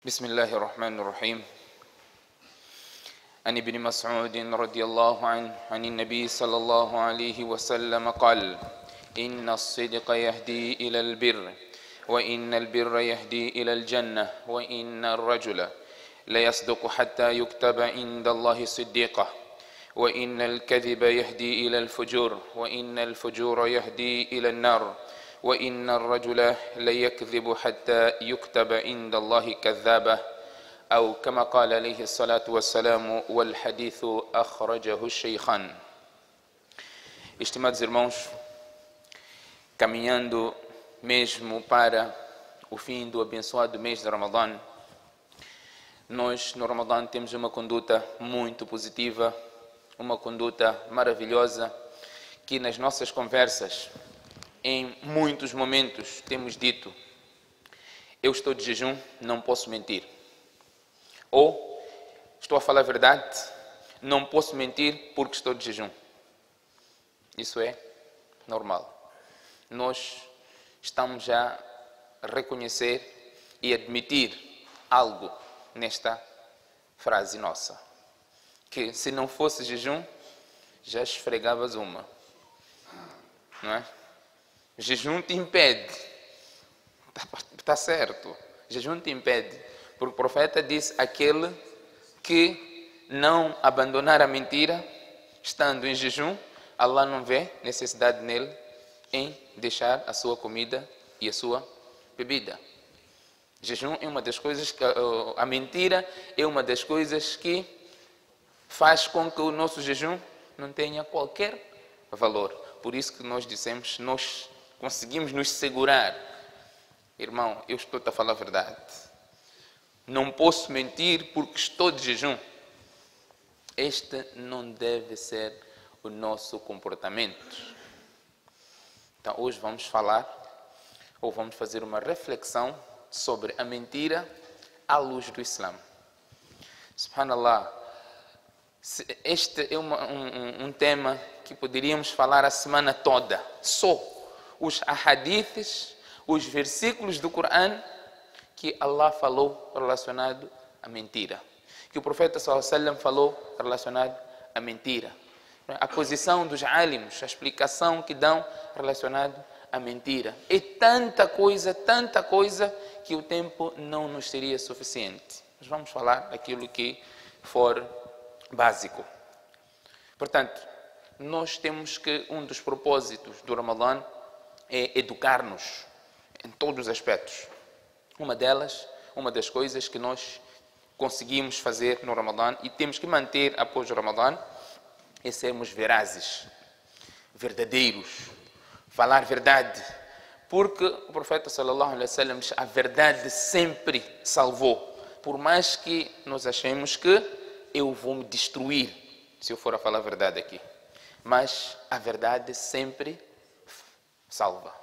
بسم الله الرحمن الرحيم. عن ابن مسعود رضي الله عنه عن النبي صلى الله عليه وسلم قال: إن الصدق يهدي إلى البر، وإن البر يهدي إلى الجنة، وإن الرجل ليصدق حتى يكتب عند الله صديقا، وإن الكذب يهدي إلى الفجور، وإن الفجور يهدي إلى النار، وإن الرجل ليكذب حتى يكتب عند الله كذابا، أو كما قال عليه الصلاة والسلام. والحديث أخرجه الشيخان. Estimados irmãos, caminhando mesmo para o fim do abençoado mês de Ramadã, nós no Ramadã temos uma conduta muito positiva, uma conduta maravilhosa, que nas nossas conversas, em muitos momentos, temos dito: eu estou de jejum, não posso mentir. Ou, estou a falar a verdade, não posso mentir porque estou de jejum. Isso é normal. Nós estamos já a reconhecer e admitir algo nesta frase nossa, que se não fosse jejum, já esfregavas uma, não é? Jejum te impede. Está certo. Jejum te impede. Porque o profeta disse: aquele que não abandonar a mentira, estando em jejum, Allah não vê necessidade nele em deixar a sua comida e a sua bebida. Jejum é uma das coisas que, a mentira é uma das coisas que faz com que o nosso jejum não tenha qualquer valor. Por isso que nós dissemos, nós conseguimos nos segurar. Irmão, eu estou a falar a verdade. Não posso mentir porque estou de jejum. Este não deve ser o nosso comportamento. Então hoje vamos falar, ou vamos fazer uma reflexão sobre a mentira à luz do Islã. Subhanallah, este é um tema que poderíamos falar a semana toda. Só os ahadiths, os versículos do Corão que Allah falou relacionado à mentira, que o profeta sallallahu alaihi wasallam falou relacionado à mentira, a posição dos alimos, a explicação que dão relacionado à mentira. É tanta coisa que o tempo não nos seria suficiente. Mas vamos falar daquilo que for básico. Portanto, nós temos que um dos propósitos do Ramadã é educar-nos em todos os aspectos. Uma das coisas que nós conseguimos fazer no Ramadã e temos que manter após o Ramadã é sermos verazes, verdadeiros, falar verdade. Porque o profeta sallallahu alaihi wasallam diz: a verdade sempre salvou. Por mais que nós achemos que eu vou me destruir se eu for a falar a verdade aqui, mas a verdade sempre salva.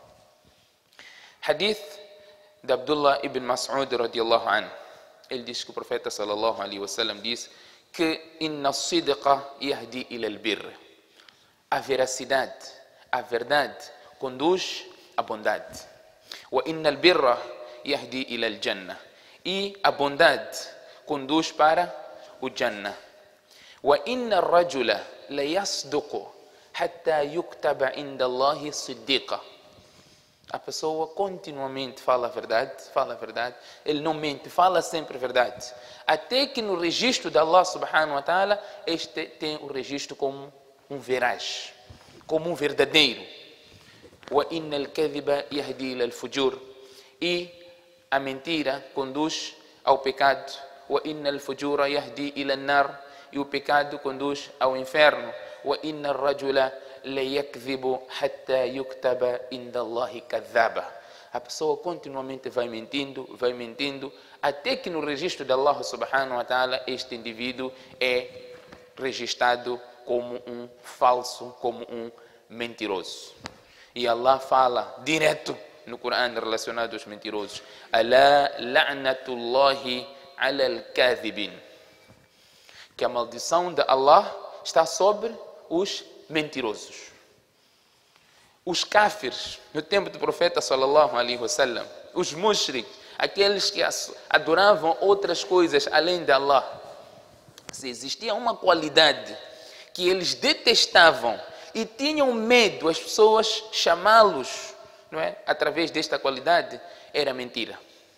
Hadith de Abdullah ibn Mas'ud radiyallahu anhu. Ele diz que o profeta sallallahu alaihi wasallam diz que inna sidqa yahdi ila al-birr. A veracidade, a verdade conduz à bondade. Wa inna al-birra yahdi ila al-jannah. E a bondade conduz para o Jannah. Wa inna ar-rajula la yasduqu hatta yuktaba inda Allahi siddiqa. A pessoa continuamente fala a verdade, ele não mente, fala sempre a verdade. Até que no registro de Allah subhanahu wa ta'ala, este tem o registro como um veraz, como um verdadeiro. Wa inna al-kadhiba yahdi ila al-fujur. E a mentira conduz ao pecado. Wa inna al-fujura yahdi ila an-nar. E o pecado conduz ao inferno. Wa inna ar-rajula ليكذب حتى يكتب عند الله كذابا. A pessoa continuamente vai mentindo, até que no registro de Allah subhanahu wa ta'ala este indivíduo é registrado como um falso, como um mentiroso. E Allah fala direto no Corão relacionado aos mentirosos: Ala la'natullahi ala al-kadhibin. Que a maldição de Allah está sobre os mentirosos. Os kafirs, no tempo do profeta sallallahu alaihi wasallam, os mushrik, aqueles que adoravam outras coisas além de Allah, se existia uma qualidade que eles detestavam e tinham medo as pessoas chamá-los, não é, através desta qualidade, era mentira.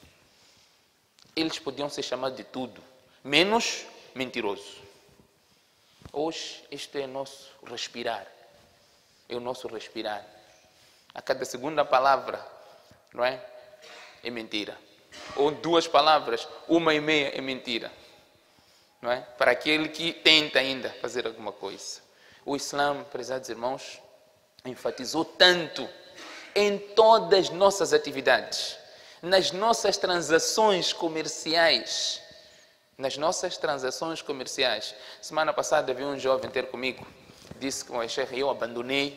Eles podiam ser chamados de tudo, menos mentiroso. Hoje, isto é nosso respirar. É o nosso respirar. A cada segunda palavra, não é? É mentira. Ou 2 palavras, 1,5 é mentira. Não é? Para aquele que tenta ainda fazer alguma coisa. O Islã, prezados irmãos, enfatizou tanto em todas as nossas atividades, nas nossas transações comerciais. Nas nossas transações comerciais. Semana passada vi um jovem ter comigo, disse que eu abandonei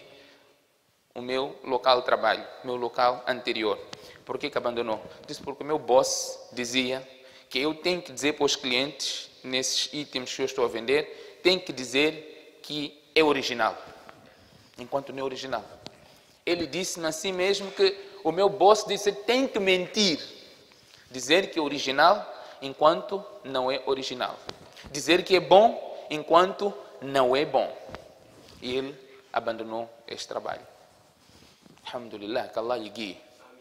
o meu local de trabalho, meu local anterior. Por que abandonou? Disse porque o meu boss dizia que eu tenho que dizer para os clientes, nesses itens que eu estou a vender, tenho que dizer que é original, enquanto não é original. Ele disse-me assim mesmo que o meu boss disse que tem que mentir, dizer que é original enquanto não é original, dizer que é bom enquanto não é bom. E ele abandonou este trabalho. Alhamdulillah, que Allah lhe guie.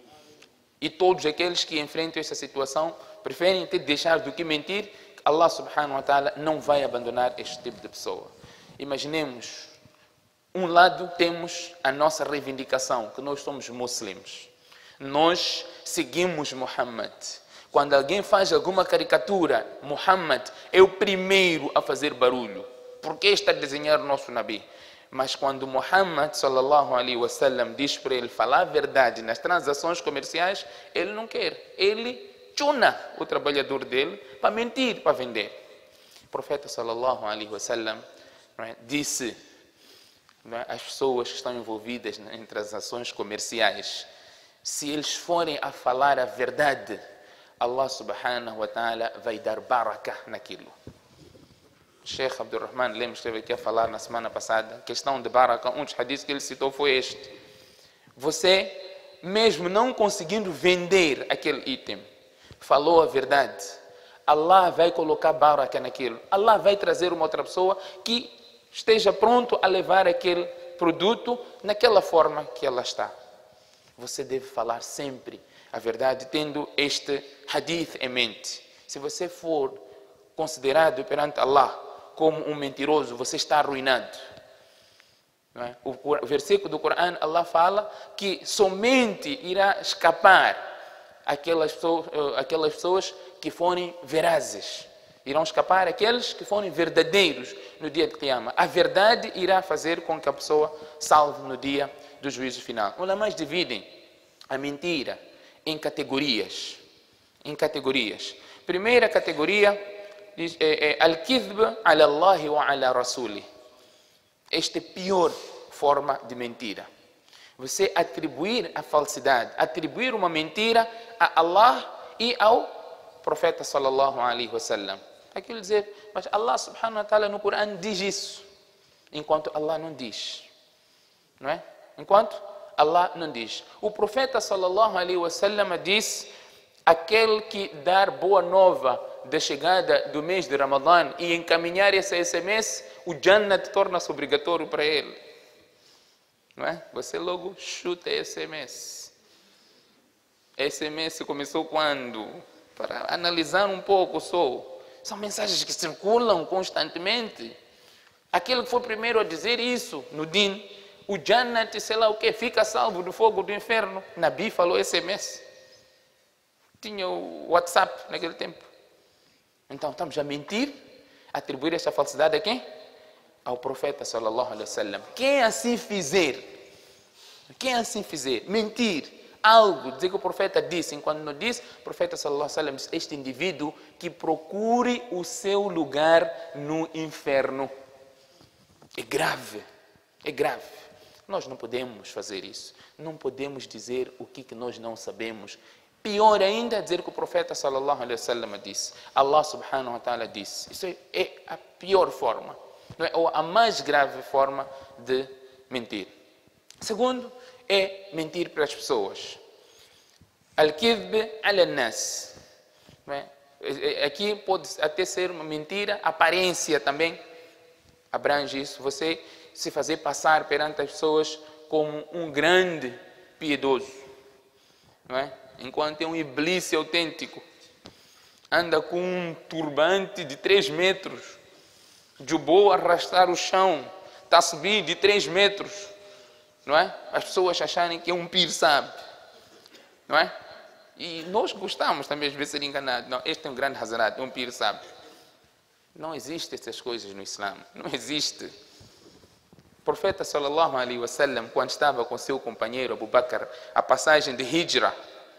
E todos aqueles que enfrentam essa situação preferem ter de deixar do que mentir, Allah subhanahu wa ta'ala não vai abandonar este tipo de pessoa. Imaginemos, um lado temos a nossa reivindicação, que nós somos muçulmanos. Nós seguimos Muhammad. Quando alguém faz alguma caricatura, Muhammad é o primeiro a fazer barulho. Porque está a desenhar o nosso Nabi. Mas quando Muhammad sallallahu alaihi wasallam diz para ele falar a verdade nas transações comerciais, ele não quer. Ele chuna o trabalhador dele para mentir, para vender. O profeta sallallahu alaihi wasallam disse às pessoas que estão envolvidas em transações comerciais, se eles forem a falar a verdade, Allah subhanahu wa ta'ala vai dar baraka naquilo. Sheikh Abdurrahman Lemos esteve aqui a falar na semana passada, questão de baraka, um dos hadiths que ele citou foi este. Você, mesmo não conseguindo vender aquele item, falou a verdade, Allah vai colocar baraka naquilo. Allah vai trazer uma outra pessoa que esteja pronto a levar aquele produto naquela forma que ela está. Você deve falar sempre a verdade, tendo este hadith em mente. Se você for considerado perante Allah como um mentiroso, você está arruinado. Não é? O versículo do Corão, Allah fala que somente irá escapar aquelas pessoas que forem verazes. Irão escapar aqueles que forem verdadeiros no dia de Qiyamah. A verdade irá fazer com que a pessoa salve no dia do juízo final. Os ulamás dividem a mentira em categorias. Primeira categoria é al-kidhb ala Allah wa ala Rasuli. Esta é a pior forma de mentira. Você atribuir a falsidade, atribuir uma mentira a Allah e ao profeta sallallahu alaihi wasallam. Aquilo dizer, mas Allah subhanahu wa ta'ala no Corão diz isso, enquanto Allah não diz. Não é? Enquanto Allah não diz. O profeta sallallahu alaihi wasallam disse, aquele que dar boa nova da chegada do mês de Ramadã e encaminhar esse mês, o Jannat torna-se obrigatório para ele. Não é? Você logo chuta esse mês. Esse mês começou quando? Para analisar um pouco só. São mensagens que circulam constantemente. Aquele que foi primeiro a dizer isso no Din, o Jannat, sei lá o que, fica salvo do fogo do inferno. Nabi falou esse mês. Tinha o WhatsApp naquele tempo. Então estamos a mentir, atribuir essa falsidade a quem? Ao profeta sallallahu alaihi wasallam. Quem assim fizer, mentir algo, dizer que o profeta disse, enquanto não disse, o profeta sallallahu alaihi wasallam diz, este indivíduo que procure o seu lugar no inferno. É grave. Nós não podemos fazer isso. Não podemos dizer o que nós não sabemos. Pior ainda, dizer que o profeta sallallahu alaihi wasallam disse, Allah subhanahu wa ta'ala disse. Isso é a pior forma, não é? Ou a mais grave forma de mentir. Segundo, é mentir para as pessoas. Al-kidb ala-nas. Aqui pode até ser uma mentira, aparência também abrange isso. Você se fazer passar perante as pessoas como um grande piedoso, não é? Enquanto é um iblice autêntico. Anda com um turbante de 3 metros, jubô a arrastar o chão, está a subir de 3 metros, não é? As pessoas acharem que é um pir, sabe? Não é? E nós gostamos também às vezes de ser enganados. Não, este é um grande Hazrat, um pir, sabe? Não existem essas coisas no Islã, não existe. O profeta sallallahu alaihi wasallam, quando estava com seu companheiro Abu Bakr, a passagem de Hijra,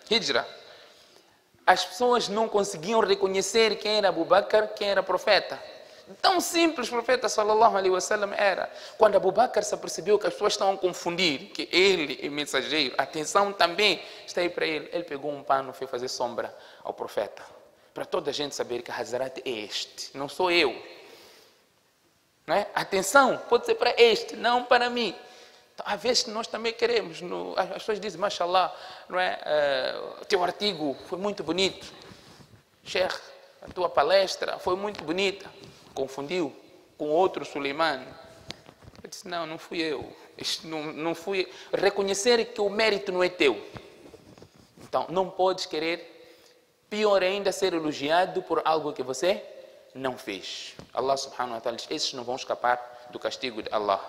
as pessoas não conseguiam reconhecer quem era Abu Bakr, quem era profeta. Tão simples o profeta sallallahu alaihi wasallam era. Quando Abu Bakr se apercebeu que as pessoas estavam a confundir, que ele é mensageiro, a atenção também está aí para ele. Ele pegou um pano e foi fazer sombra ao profeta, para toda a gente saber que Hazrat é este, não sou eu. Não é? Atenção, pode ser para este, não para mim. Então, às vezes nós também queremos, as pessoas dizem, mashallah, não é? Teu artigo foi muito bonito. Sheikh, a tua palestra foi muito bonita. Confundiu com outro Suleiman. Eu disse, não fui eu. Isto não fui. Reconhecer que o mérito não é teu. Então, não podes querer, pior ainda, ser elogiado por algo que você não fez. Allah subhanahu wa ta'ala diz, esses não vão escapar do castigo de Allah.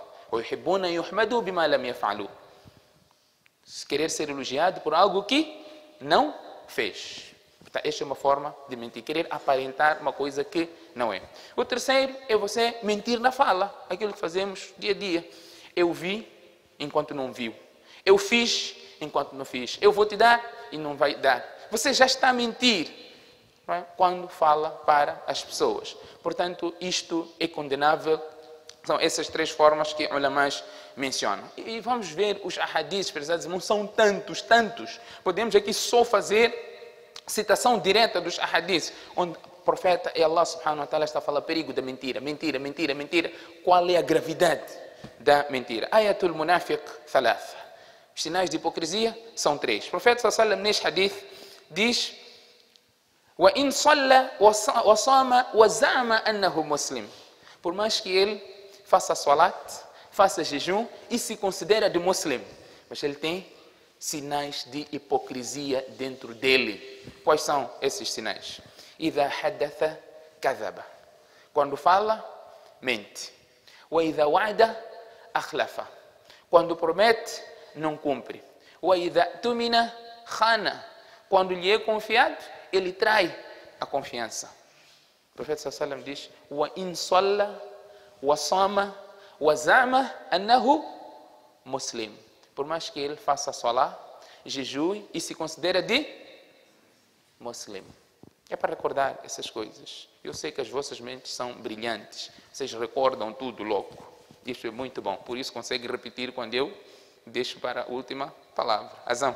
Se querer ser elogiado por algo que não fez. Então, esta é uma forma de mentir. Querer aparentar uma coisa que não é. O terceiro é você mentir na fala. Aquilo que fazemos dia a dia. Eu vi enquanto não viu. Eu fiz enquanto não fiz. Eu vou te dar e não vai dar. Você já está a mentir, não é? Quando fala para as pessoas. Portanto, isto é condenável. São essas 3 formas que ulamás mencionam. E vamos ver os ahadiths prezados, não são tantos. Podemos aqui só fazer citação direta dos ahadiths, onde o profeta e Allah subhanahu wa ta'ala está a falar perigo da mentira. Qual é a gravidade da mentira? Ayatul munafiq thalatha. Os sinais de hipocrisia são 3. O profeta sallallahu alaihi wasallam neste hadith diz: "Wa in salla wa sama wa za'ama annahu muslim." Por mais que ele faça salat, faça jejum e se considera de muslim, mas ele tem sinais de hipocrisia dentro dele. Quais são esses sinais? Idha haddatha kadhaba. Quando fala, mente. Wa idha wa'ada akhlafa. Quando promete, não cumpre. Wa idha tumina khana. Quando lhe é confiado, ele trai a confiança. O profeta sallallahu alaihi wasallam diz: "Wa in salla wa sama wa za'ama annahu muslim." Por mais que ele faça salat, jejue e se considera de muslim. É para recordar essas coisas. Eu sei que as vossas mentes são brilhantes. Vocês recordam tudo logo. Isso é muito bom. Por isso consegue repetir quando eu deixo para a última palavra. Azam.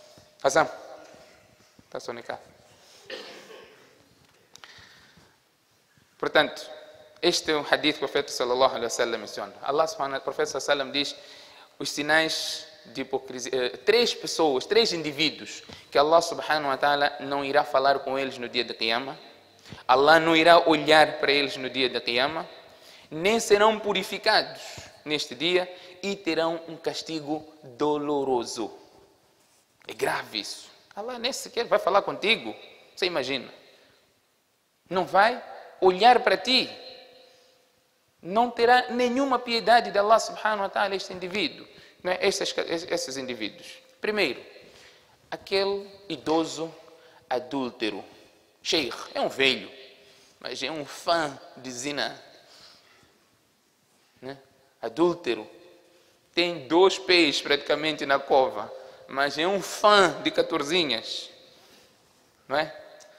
Está sonicado. Portanto, este é um hadith que o profeta sallallahu alaihi wasallam menciona. Allah subhanahu wa ta'ala, o profeta sallallahu alaihi wasallam diz os sinais de hipocrisia. 3 pessoas, 3 indivíduos que Allah subhanahu wa ta'ala não irá falar com eles no dia da Qiyamah. Allah não irá olhar para eles no dia da Qiyamah, nem serão purificados neste dia e terão um castigo doloroso. É grave isso. Allah nem sequer vai falar contigo. Você imagina? Não vai olhar para ti. Não terá nenhuma piedade de Allah subhanahu wa ta'ala este indivíduo. Não é? Esses indivíduos. Primeiro, aquele idoso adúltero. Sheikh, é um velho, mas é um fã de zina. Né? Adúltero. Tem 2 pés praticamente na cova, mas é um fã de 14. Não é?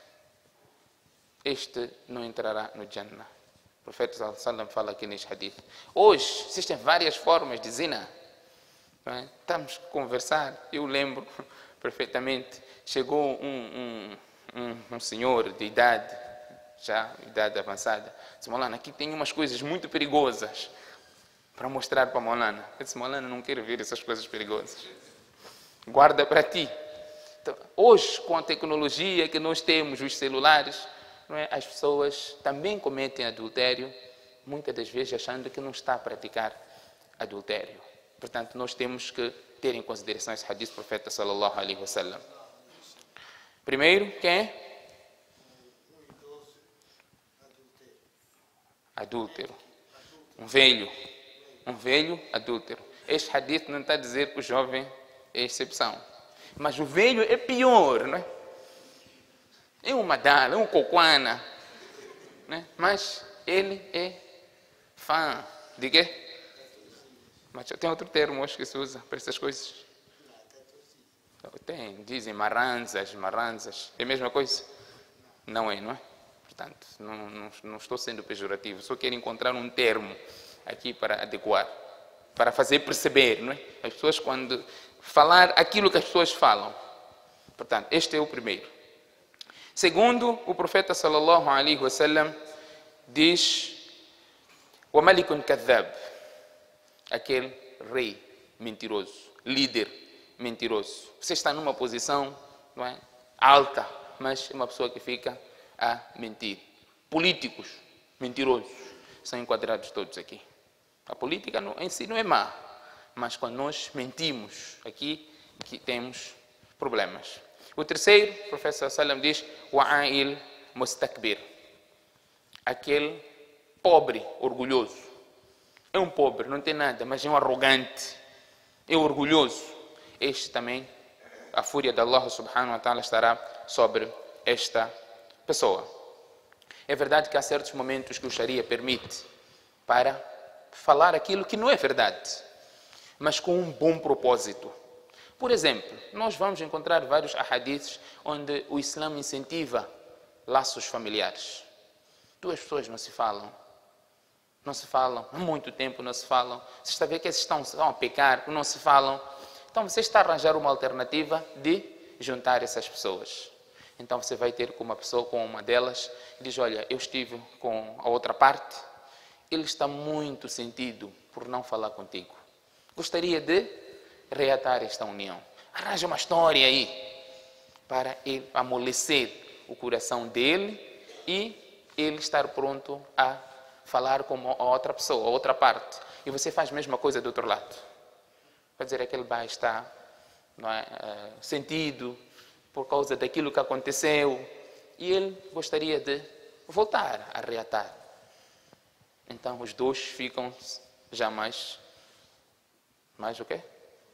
Este não entrará no Jannah. O profeta sallallahu alaihi wasallam fala aqui neste hadith. Hoje existem várias formas de zina. Não é? Estamos a conversar. Eu lembro perfeitamente. Chegou um senhor de idade, já idade avançada. Disse: "Maulana, aqui tem umas coisas muito perigosas para mostrar para Maulana." Eu disse: "Maulana, não quero ver essas coisas perigosas. Guarda para ti." Hoje, com a tecnologia que nós temos, os celulares, não é? As pessoas também cometem adultério, muitas das vezes achando que não está a praticar adultério. Portanto, nós temos que ter em consideração esse hadith do profeta sallallahu alaihi wasallam. Primeiro, quem é? Adúltero. Um velho adúltero. Este hadith não está a dizer que o jovem é exceção. Mas o velho é pior, não é? É um madala, é um coquana, né? Mas ele é fã de quê? Mas tem outro termo hoje que se usa para essas coisas. Tem, dizem marranzas. É a mesma coisa? Não é, não é? Portanto, não estou sendo pejorativo. Só quero encontrar um termo aqui para adequar, para fazer perceber, não é? As pessoas quando falar aquilo que as pessoas falam. Portanto, este é o primeiro. Segundo, o profeta sallallahu alaihi wasallam diz: "Wa malikun kadhab", aquele rei mentiroso, líder mentiroso. Você está numa posição, não é, alta, mas é uma pessoa que fica a mentir. Políticos mentirosos são enquadrados todos aqui. A política em si não é má, mas quando nós mentimos aqui, que temos problemas. O terceiro, o professor Sallam diz: "Wa'ail mustakbir", aquele pobre orgulhoso. É um pobre, não tem nada, mas é um arrogante, é orgulhoso. Este também, a fúria de Allah subhanahu wa ta'ala estará sobre esta pessoa. É verdade que há certos momentos que o Sharia permite para falar aquilo que não é verdade, mas com um bom propósito. Por exemplo, nós vamos encontrar vários ahadiths onde o Islã incentiva laços familiares. Duas pessoas não se falam, há muito tempo não se falam. Você está a ver que eles estão a pecar, não se falam. Então você está a arranjar uma alternativa de juntar essas pessoas. Então você vai ter com uma pessoa, com uma delas, e diz: "Olha, eu estive com a outra parte, ele está muito sentido por não falar contigo. Gostaria de reatar esta união." Arranja uma história aí para ele amolecer o coração dele e ele estar pronto a falar com a outra pessoa, a outra parte. E você faz a mesma coisa do outro lado. Vai dizer que ele vai estar, não é, sentido por causa daquilo que aconteceu e ele gostaria de voltar a reatar. Então os dois ficam já mais o quê?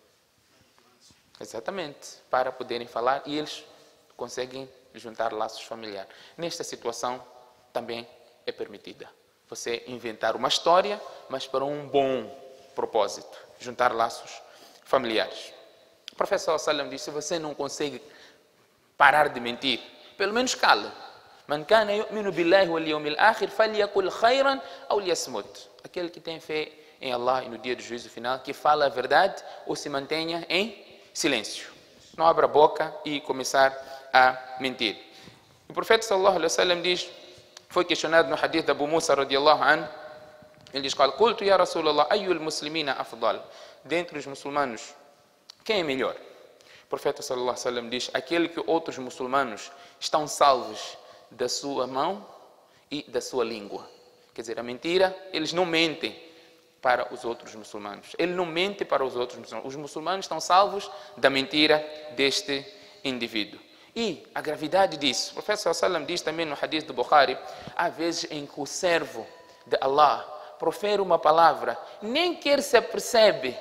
Exatamente, para poderem falar e eles conseguem juntar laços familiares. Nesta situação também é permitida você inventar uma história, mas para um bom propósito, juntar laços familiares. O professor Sallam disse: se você não consegue parar de mentir, pelo menos cala. Man kana yu'minu billahi wal yawmil akhir falyakul khayran aw liyasmut. Aquele que tem fé em Allah e no dia do juízo final, que fala a verdade ou se mantenha em silêncio. Não abra a boca e começar a mentir. O profeta sallallahu alaihi wasallam diz, foi questionado no hadith de Abu Musa radiallahu anhu, ele diz: "Qultu ya Rasulallah, ayyul muslimina afdal?" Dentre os muçulmanos, quem é melhor? O profeta sallallahu alaihi wasallam diz: aquele que outros muçulmanos estão salvos da sua mão e da sua língua. Quer dizer, a mentira, eles não mentem para os outros muçulmanos. Ele não mente para os outros muçulmanos. Os muçulmanos estão salvos da mentira deste indivíduo. E a gravidade disso, o profeta sallallahu alaihi wasallam diz também no hadith do Bukhari, há vezes em que o servo de Allah profere uma palavra, nem quer se apercebe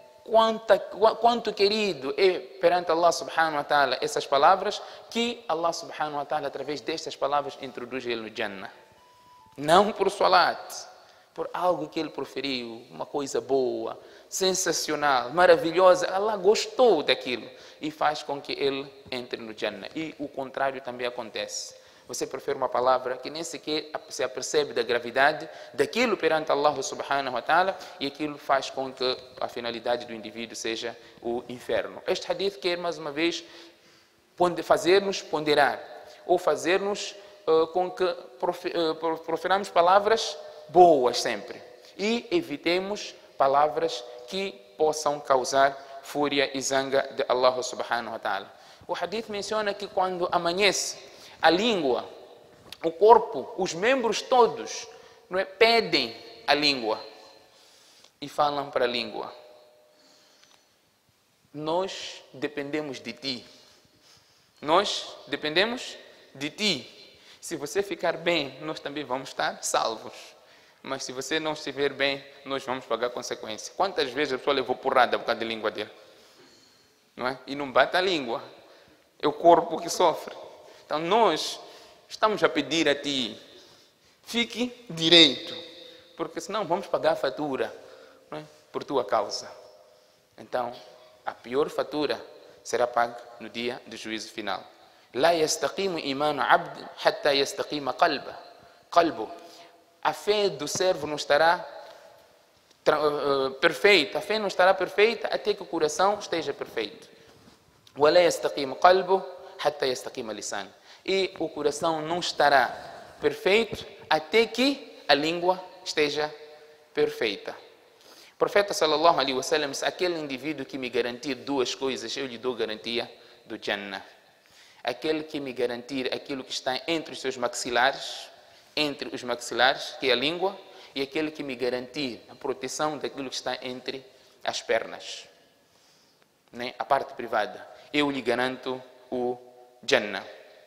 quanto querido é perante Allah subhanahu wa ta'ala essas palavras, que Allah subhanahu wa ta'ala através destas palavras introduz ele no Jannah. Não por salat, por algo que ele proferiu, uma coisa boa, sensacional, maravilhosa. Allah gostou daquilo e faz com que ele entre no Jannah. E o contrário também acontece. Você prefere uma palavra que nem sequer se apercebe da gravidade daquilo perante Allah subhanahu wa ta'ala, e aquilo faz com que a finalidade do indivíduo seja o inferno. Este hadith quer mais uma vez fazer-nos ponderar, ou fazer-nos com que proferamos palavras boas sempre e evitemos palavras que possam causar fúria e zanga de Allah subhanahu wa ta'ala. O hadith menciona que quando amanhece, a língua, o corpo, os membros todos, não é, pedem a língua e falam para a língua: nós dependemos de ti. Nós dependemos de ti. Se você ficar bem, nós também vamos estar salvos. Mas se você não estiver bem, nós vamos pagar consequência. Quantas vezes a pessoa levou porrada por causa da língua dele? Não é? E não bate a língua. É o corpo que sofre. Então nós estamos a pedir a ti, fique direito, porque senão vamos pagar a fatura, não é? Por tua causa. Então, a pior fatura será paga no dia do juízo final. La yastaqimu imanu abd hatta yastaqima qalbu. A fé do servo não estará perfeita. A fé não estará perfeita até que o coração esteja perfeito. Wa la yastaqimu qalbu hatta yastaqima lisan. E o coração não estará perfeito até que a língua esteja perfeita. O profeta sallallahu alaihi wasallam disse: aquele indivíduo que me garantir duas coisas, eu lhe dou garantia do Jannah. Aquele que me garantir aquilo que está entre os seus maxilares, que é a língua, e aquele que me garantir a proteção daquilo que está entre as pernas, né? A parte privada, eu lhe garanto o Jannah.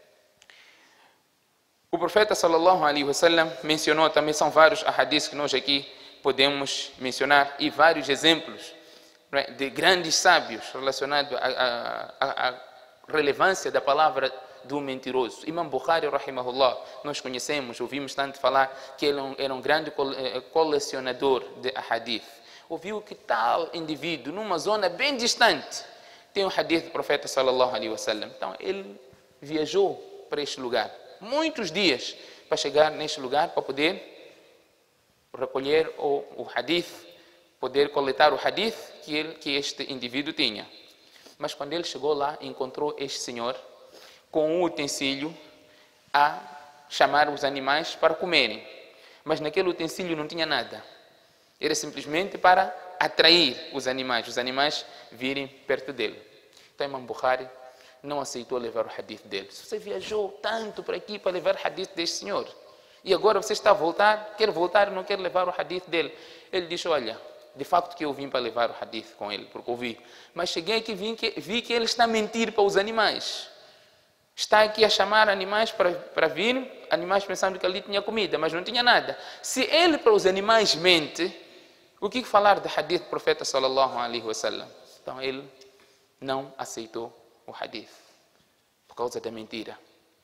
O profeta sallallahu alaihi wasallam mencionou também, são vários ahadiths que nós aqui podemos mencionar, e vários exemplos, né, de grandes sábios relacionados à relevância da palavra do mentiroso. Imam Bukhari, rahimahullah, nós conhecemos, ouvimos tanto falar que ele era um grande colecionador de hadith. Ouviu que tal indivíduo, numa zona bem distante, tem um hadith do profeta sallallahu alaihi wasallam. Então ele viajou para este lugar, muitos dias, para chegar neste lugar, para poder recolher o hadith, poder coletar o hadith que este indivíduo tinha. Mas quando ele chegou lá, encontrou este senhor com um utensílio a chamar os animais para comerem. Mas naquele utensílio não tinha nada. Era simplesmente para atrair os animais virem perto dele. Então Imam Bukhari não aceitou levar o hadith dele. Você viajou tanto para aqui para levar o hadith deste senhor, e agora você está a voltar, quer voltar e não quer levar o hadith dele. Ele disse: olha, de facto que eu vim para levar o hadith com ele, porque ouvi. Mas cheguei aqui e vi que ele está a mentir para os animais. Está aqui a chamar animais para vir, animais pensando que ali tinha comida, mas não tinha nada. Se ele para os animais mente, o que falar do hadith do profeta sallallahu alaihi wasallam? Então ele não aceitou o hadith por causa da mentira.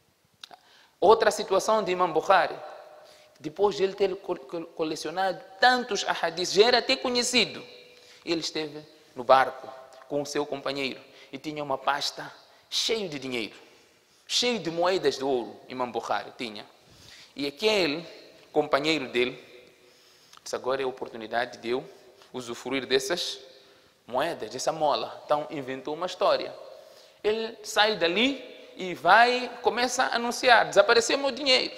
Outra situação de Imam Bukhari, depois de ele ter colecionado tantos ahadiths, já era até conhecido, ele esteve no barco com o seu companheiro e tinha uma pasta cheia de dinheiro, cheio de moedas de ouro. Imam Bukhari tinha. E aquele companheiro dele disse: agora é a oportunidade de eu usufruir dessas moedas, dessa mola. Então inventou uma história. Ele sai dali e começa a anunciar: desapareceu meu dinheiro.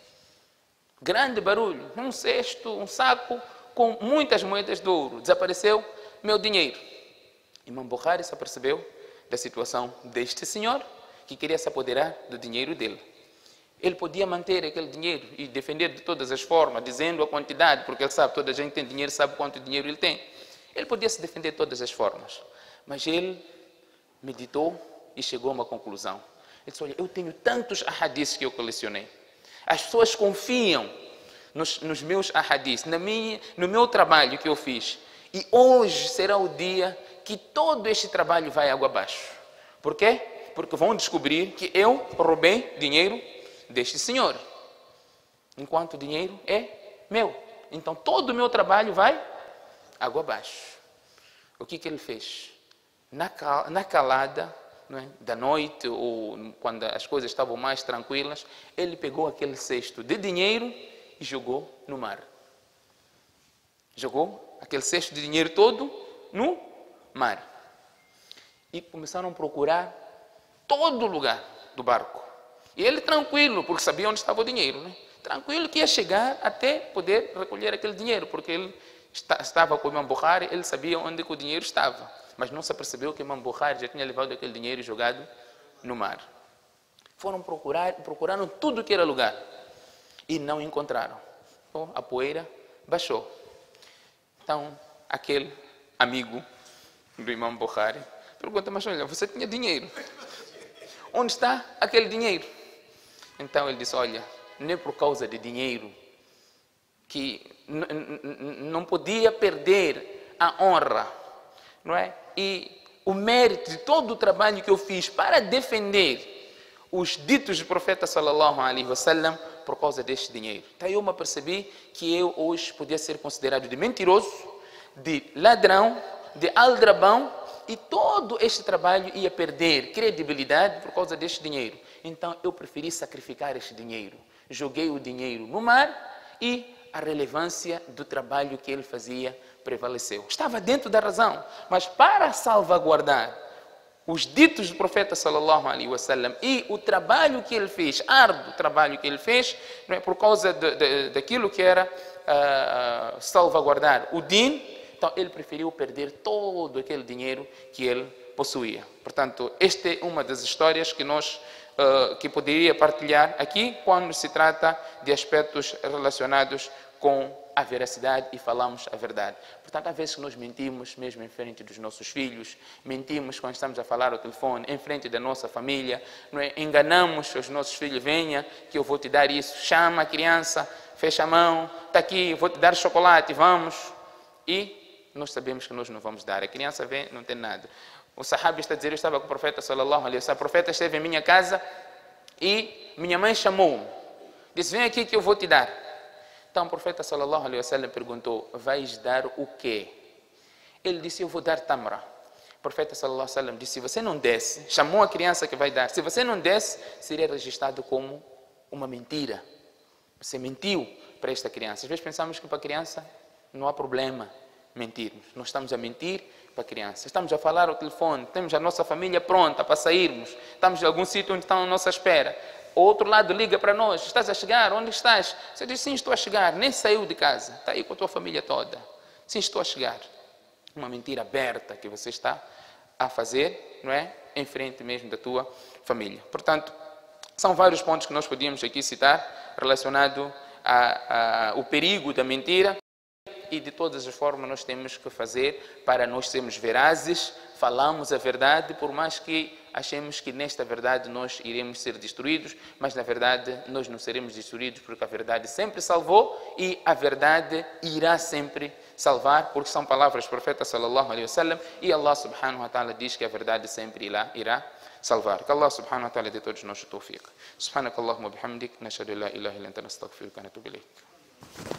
Grande barulho, um cesto, um saco com muitas moedas de ouro. Desapareceu meu dinheiro. Imam Bukhari se apercebeu da situação deste senhor que queria se apoderar do dinheiro dele. Ele podia manter aquele dinheiro e defender de todas as formas, dizendo a quantidade, porque ele sabe, toda a gente tem dinheiro, sabe quanto dinheiro ele tem. Ele podia se defender de todas as formas, mas ele meditou e chegou a uma conclusão. Ele disse: olha, eu tenho tantos ahadiths que eu colecionei. As pessoas confiam nos meus ahadiths, no meu trabalho que eu fiz. E hoje será o dia que todo este trabalho vai água abaixo. Por quê? Porque vão descobrir que eu roubei dinheiro deste senhor, enquanto o dinheiro é meu. Então todo o meu trabalho vai água abaixo. O que ele fez? Na calada, não é, da noite, ou quando as coisas estavam mais tranquilas, ele pegou aquele cesto de dinheiro e jogou no mar. Jogou aquele cesto de dinheiro todo no mar. E começaram a procurar todo lugar do barco. E ele tranquilo, porque sabia onde estava o dinheiro, né? Tranquilo que ia chegar até poder recolher aquele dinheiro, porque ele estava com o Imam Bukhari, ele sabia onde que o dinheiro estava. Mas não se apercebeu que o Imam Bukhari já tinha levado aquele dinheiro e jogado no mar. Foram procuraram tudo que era lugar e não encontraram. Então, a poeira baixou. Então, aquele amigo do Imam Bukhari pergunta, mas olha, você tinha dinheiro. Onde está aquele dinheiro? Então ele disse, olha, não é por causa de dinheiro que não podia perder a honra, não é? E o mérito de todo o trabalho que eu fiz para defender os ditos do profeta sallallahu alaihi wasallam por causa deste dinheiro. Então eu me percebi que eu hoje podia ser considerado de mentiroso, de ladrão, de aldrabão, e todo este trabalho ia perder credibilidade por causa deste dinheiro. Então eu preferi sacrificar este dinheiro. Joguei o dinheiro no mar e a relevância do trabalho que ele fazia prevaleceu. Estava dentro da razão, mas para salvaguardar os ditos do profeta sallallahu alaihi wasallam e o trabalho que ele fez, árduo trabalho que ele fez, não é, por causa daquilo que era salvaguardar o din, então ele preferiu perder todo aquele dinheiro que ele possuía. Portanto, esta é uma das histórias que poderia partilhar aqui quando se trata de aspectos relacionados com a veracidade e falamos a verdade. Portanto, há vezes que nós mentimos mesmo em frente dos nossos filhos, mentimos quando estamos a falar ao telefone, em frente da nossa família, não é? Enganamos os nossos filhos, venha que eu vou te dar isso, chama a criança, fecha a mão, está aqui, vou te dar chocolate, vamos. E nós sabemos que nós não vamos dar, a criança vem, não tem nada. O sahabi está a dizer, eu estava com o profeta sallallahu alaihi wasallam, o profeta esteve em minha casa e minha mãe chamou-me, disse, vem aqui que eu vou te dar. Então o profeta sallallahu alaihi wasallam perguntou, vais dar o quê? Ele disse, eu vou dar tamra. O profeta sallallahu alaihi wasallam disse, se você não desse, chamou a criança que vai dar, se você não desse, seria registrado como uma mentira. Você mentiu para esta criança. Às vezes pensamos que para a criança não há problema mentirmos. Nós estamos a mentir para a criança. Estamos a falar ao telefone, temos a nossa família pronta para sairmos, estamos em algum sítio onde estão à nossa espera. O outro lado liga para nós, estás a chegar? Onde estás? Você diz, sim, estou a chegar, nem saiu de casa, está aí com a tua família toda. Sim, estou a chegar. Uma mentira aberta que você está a fazer, não é? Em frente mesmo da tua família. Portanto, são vários pontos que nós podíamos aqui citar relacionado ao perigo da mentira e de todas as formas nós temos que fazer para nós sermos verazes, falamos a verdade, por mais que achemos que nesta verdade nós iremos ser destruídos, mas na verdade nós não seremos destruídos porque a verdade sempre salvou e a verdade irá sempre salvar, porque são palavras do profeta sallallahu alaihi wasallam e Allah subhanahu wa ta'ala diz que a verdade sempre irá salvar. Que Allah subhanahu wa ta'ala dê todos nós o tawfiq. Subhanakallahumma bihamdik, nashhadu an la ilaha illa anta nastaghfiruka wa natubu ilayk.